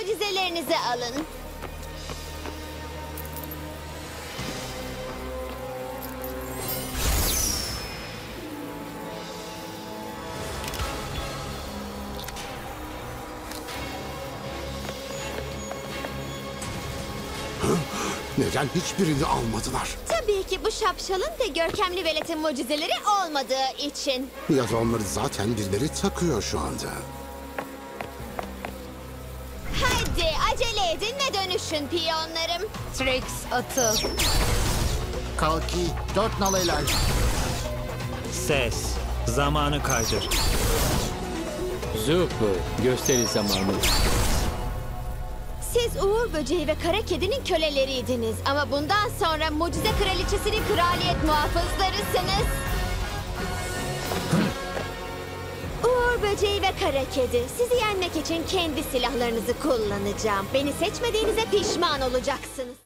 mucizelerinizi alın. Neden hiçbirini almadılar? Tabii ki bu şapşalın ve görkemli veletin mucizeleri olmadığı için. Ya da onları zaten birileri takıyor şu anda. Hadi acele edin ve dönüşün piyonlarım. Trix atıl. Kalki, 4 nalaylar. Ses. Zamanı kaydır. Zupu, gösteri zamanı. Siz Uğur Böceği ve Kara Kedi'nin köleleriydiniz. Ama bundan sonra Mucize Kraliçesi'nin kraliyet muhafızlarısınız. Uğur Böceği ve Kara Kedi, sizi yenmek için kendi silahlarınızı kullanacağım. Beni seçmediğinize pişman olacaksınız.